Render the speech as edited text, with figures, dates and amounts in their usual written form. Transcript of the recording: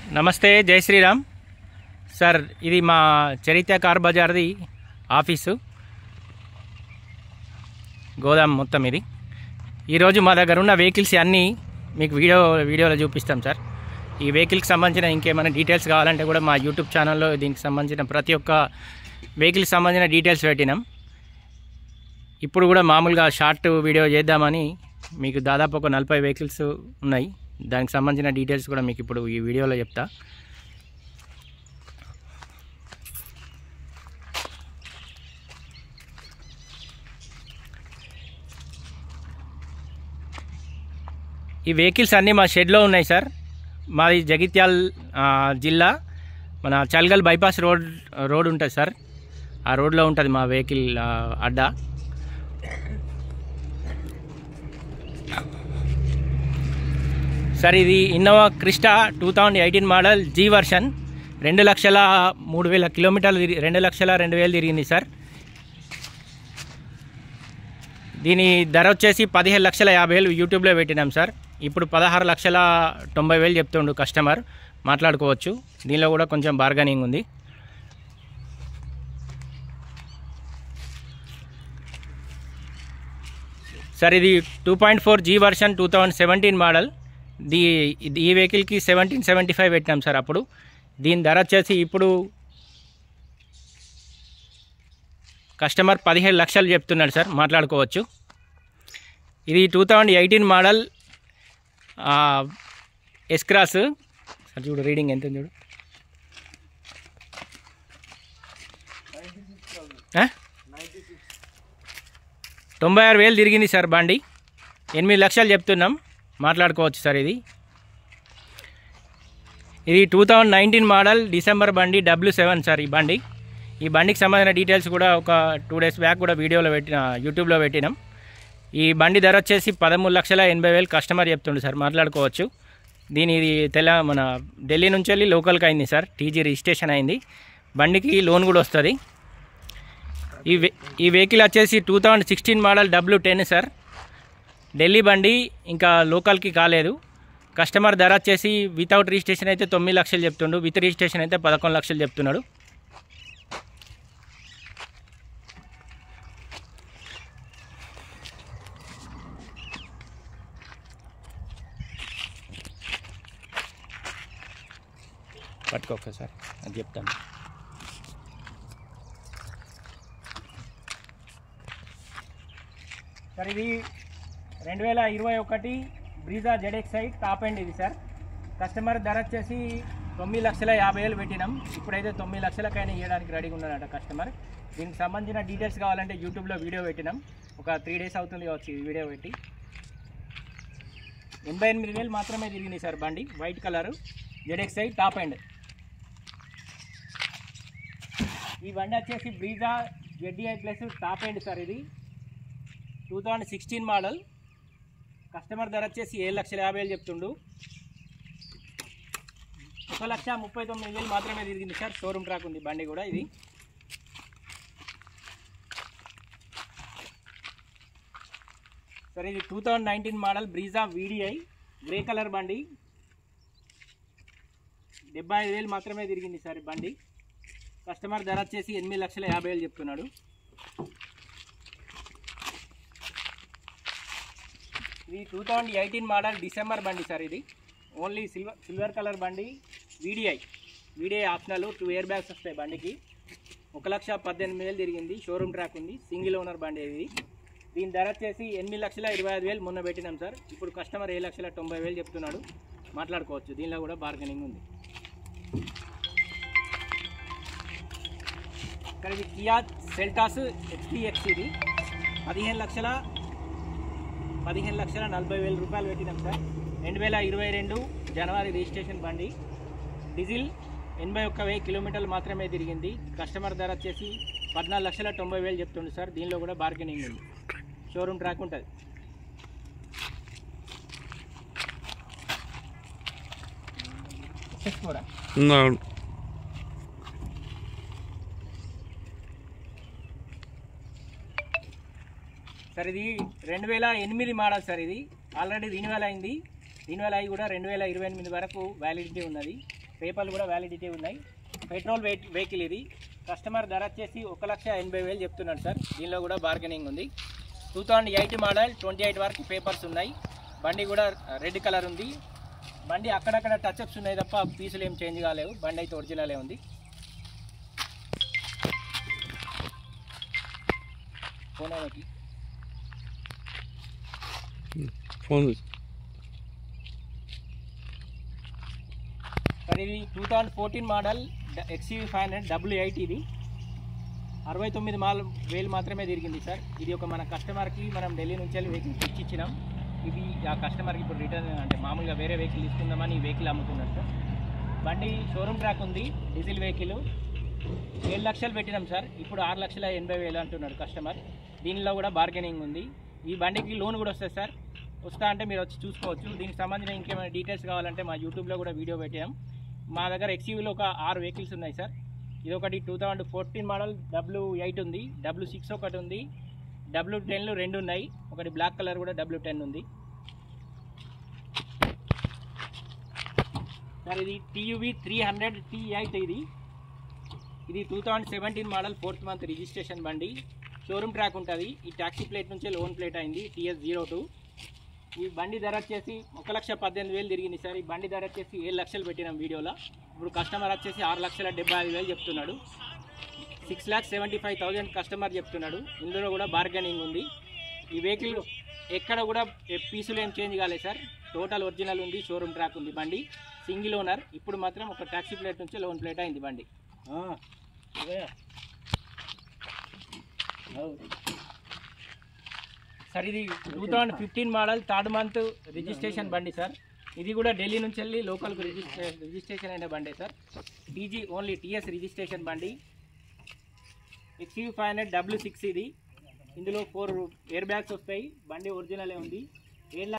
నమస్తే, జై శ్రీరామ్ సార్. ఇది మా చరిత్ర కార్ బజార్ది ఆఫీసు, గోదాం మొత్తం ఇది. ఈరోజు మా దగ్గర ఉన్న వెహికల్స్ అన్నీ మీకు వీడియోలో చూపిస్తాం సార్. ఈ వెహికల్కి సంబంధించిన ఇంకేమైనా డీటెయిల్స్ కావాలంటే కూడా మా యూట్యూబ్ ఛానల్లో దీనికి సంబంధించిన ప్రతి ఒక్క వెహికల్కి సంబంధించిన డీటెయిల్స్ పెట్టినాం. ఇప్పుడు కూడా మామూలుగా షార్ట్ వీడియో చేద్దామని మీకు దాదాపు ఒక 40 వెహికల్స్ ఉన్నాయి. దానికి సంబంధించిన డీటెయిల్స్ కూడా మీకు ఇప్పుడు ఈ వీడియోలో చెప్తా. ఈ వెహికల్స్ అన్నీ మా షెడ్లో ఉన్నాయి సార్. మాది జగిత్యాల జిల్లా, మన చల్గల్ బైపాస్ రోడ్ ఉంటుంది సార్. ఆ రోడ్లో ఉంటుంది మా వెహికల్ అడ్డా. సార్ ఇది Innova Crysta 2018 model G version. 2,03,000 కిలోమీటర్లు 2,02,000 తిరిగింది సార్. దీని ధర వచ్చేసి 15,50,000 యూట్యూబ్లో పెట్టినాం సార్. ఇప్పుడు 16,90,000 చెప్తుండు కస్టమర్, మాట్లాడుకోవచ్చు. దీనిలో కూడా కొంచెం బార్గెనింగ్ ఉంది. సార్ ఇది 2.4 జీ వర్షన్ 2017 మోడల్. ఈ వెహికల్కి 1775 పెట్టినాం సార్ అప్పుడు. దీని ధర వచ్చేసి ఇప్పుడు కస్టమర్ 17,00,000 చెప్తున్నాడు సార్, మాట్లాడుకోవచ్చు. ఇది 2018 మోడల్ ఎస్ క్రాస్ సార్. చూడు రీడింగ్ ఎంత చూడు. 96,000 తిరిగింది సార్ బండి. 8,00,000 చెప్తున్నాం, మాట్లాడుకోవచ్చు సార్. ఇది 2019 మోడల్ డిసెంబర్ బండి W7 సార్. ఈ బండికి సంబంధించిన డీటెయిల్స్ కూడా ఒక 2 డేస్ బ్యాక్ కూడా యూట్యూబ్లో పెట్టినాం. ఈ బండి ధర వచ్చేసి 13,80,000 కస్టమర్ చెప్తుండు సార్, మాట్లాడుకోవచ్చు. ఇది మన ఢిల్లీ నుంచి వెళ్ళి లోకల్కి అయింది సార్. టీజీ రిజిస్ట్రేషన్ అయింది. బండికి లోన్ కూడా వస్తుంది. ఈ వెహికల్ వచ్చేసి 2016 మోడల్ W10 సార్. ఢిల్లీ బండి, ఇంకా లోకల్కి కాలేదు. కస్టమర్ ధర వచ్చేసి వితౌట్ రిజిస్ట్రేషన్ అయితే 9,00,000 చెప్తుండు, విత్ రిజిస్ట్రేషన్ అయితే 11,00,000 చెప్తున్నాడు. పట్టుకోక సార్, అది చెప్తాను. సార్ ఇది 2021 బ్రీజా ZXi టాప్ ఎండ్ ఇది సార్. కస్టమర్ ధర వచ్చేసి 9,50,000 పెట్టినాం. ఇప్పుడైతే 9,00,000కైనా ఇవ్వడానికి రెడీగా ఉన్నాడట కస్టమర్. దీనికి సంబంధించిన డీటెయిల్స్ కావాలంటే యూట్యూబ్లో వీడియో పెట్టినాం. ఒక 3 డేస్ అవుతుంది కావచ్చు ఈ వీడియో పెట్టి. 88,000 మాత్రమే తిరిగింది సార్ బండి. White colour ZXi top end. ఈ బండి వచ్చేసి Brezza ZDI plus top end sir. ఇది 2016 మోడల్. కస్టమర్ ధర వచ్చేసి 7,50,000 చెప్తుండు. 1,39,000 మాత్రమే తిరిగింది సార్. షోరూమ్ ట్రాక్ ఉంది బండి కూడా. ఇది సార్ ఇది 2019 model Brezza VDI grey colour బండి. 75,000 మాత్రమే తిరిగింది సార్ ఈ బండి. కస్టమర్ ధర వచ్చేసి 8,50,000 చెప్తున్నాడు. ఇది 2018 మోడల్ డిసెంబర్ బండి సార్. ఇది ఓన్లీ సిల్వర్ కలర్ బండి. VDI optional. 2 ఎయిర్ బ్యాగ్స్ వస్తాయి బండికి. 1,18,000 తిరిగింది. షోరూమ్ ట్రాక్ ఉంది. సింగిల్ ఓనర్ బండి ఇది. దీని ధర వచ్చేసి 8,25,000 మొన్న పెట్టినాం సార్. ఇప్పుడు కస్టమర్ 7,90,000 చెప్తున్నాడు, మాట్లాడుకోవచ్చు. దీనిలో కూడా బార్గెనింగ్ ఉంది. ఇక్కడ ఇది కియా సెల్టాస్ XTX. ఇది 15,40,000 రూపాయలు పెట్టినాం సార్. 2022 జనవరి రిజిస్ట్రేషన్ బండి. డీజిల్. 81,000 కిలోమీటర్లు మాత్రమే తిరిగింది. కస్టమర్ ధర వచ్చేసి 14,90,000 చెప్తుండు సార్. దీనిలో కూడా బార్గెనింగ్ ఉంది. షోరూమ్ ట్రాక్ ఉంటుంది. కూడా సార్. ఇది 2008 మోడల్ సార్. ఇది ఆల్రెడీ రిన్యూవల్ అయింది. దీనివల్ల అవి కూడా 2028 వరకు వ్యాలిడిటీ ఉన్నది. పేపర్లు కూడా వ్యాలిడిటీ ఉన్నాయి. పెట్రోల్ వెహికల్ ఇది. కస్టమర్ ధర వచ్చేసి 1,80,000 చెప్తున్నాడు సార్. దీనిలో కూడా బార్గెనింగ్ ఉంది. 2008 మోడల్, 28 వరకు పేపర్స్ ఉన్నాయి. బండి కూడా రెడ్ కలర్ ఉంది. బండి అక్కడక్కడ టచ్అప్స్ ఉన్నాయి తప్ప పీసులు ఏం చేంజ్ కాలేవు. బండి అయితే ఒరిజినలే ఉంది. ఫోన్ సార్ ఇది 2014 మోడల్ XUV 500 W8 ఇది. 69,000 మాత్రమే తిరిగింది సార్. ఇది ఒక మన కస్టమర్కి మనం ఢిల్లీ నుంచి వెళ్ళి వెహికల్ తెచ్చిచ్చినాం. ఇది ఆ కస్టమర్కి ఇప్పుడు రిటర్న్ అంటే మామూలుగా వేరే వెహికల్ తీసుకుందామని ఈ వెహికల్ అమ్ముతున్నారు సార్. బండి షోరూమ్ ట్రాక్ ఉంది. డీజిల్ వెహికల్ 7 లక్షలు పెట్టినాం సార్. ఇప్పుడు 6,80,000 అంటున్నాడు కస్టమర్. దీనిలో కూడా బార్గెనింగ్ ఉంది. ఈ బండికి లోన్ కూడా వస్తుంది సార్. వస్తా అంటే మీరు వచ్చి చూసుకోవచ్చు. దీనికి సంబంధించిన ఇంకేమైనా డీటెయిల్స్ కావాలంటే మా యూట్యూబ్లో కూడా వీడియో పెట్టాం. మా దగ్గర XUVలో ఒక 6 వెహికల్స్ ఉన్నాయి సార్. ఇది ఒకటి 2014 మోడల్ W8 ఉంది. W6 ఒకటి ఉంది. W10లు 2 ఉన్నాయి. ఒకటి బ్లాక్ కలర్ కూడా W10 ఉంది సార్. ఇది TUV 300 T8 ఇది 2017 మోడల్ 4th మంత్ రిజిస్ట్రేషన్ బండి. షోరూమ్ ట్రాక్ ఉంటుంది. ఈ ట్యాక్సీ ప్లేట్ నుంచే లోన్ ప్లేట్ అయింది TS02. ఈ బండి ధర వచ్చేసి 1,18,000 తిరిగింది సార్. ఈ బండి ధర వచ్చేసి 7 లక్షలు పెట్టినాం వీడియోలో. ఇప్పుడు కస్టమర్ వచ్చేసి 6,75,000 చెప్తున్నాడు. 6,75,000 కస్టమర్ చెప్తున్నాడు. ఇందులో కూడా బార్గెనింగ్ ఉంది. ఈ వెహికల్ ఎక్కడ కూడా పీసులు ఏం చేంజ్ కాలేదు సార్. టోటల్ ఒరిజినల్ ఉంది. షోరూమ్ ట్రాక్ ఉంది. బండి సింగిల్ ఓనర్. ఇప్పుడు మాత్రం ఒక ట్యాక్సీ ప్లేట్ నుంచి లోన్ ప్లేట్ అయింది బండి. సార్ ఇది 2015 మోడల్ 3rd మంత్ రిజిస్ట్రేషన్ బండి సార్. ఇది కూడా ఢిల్లీ నుంచి వెళ్ళి లోకల్కి రిజిస్ట్రేషన్ అయిన బండి sir. DG only TS registration బండి. XUV 500 W6 ఇది. ఇందులో 4 ఎయిర్ బ్యాగ్స్ వస్తాయి. బండి ఒరిజినలే ఉంది.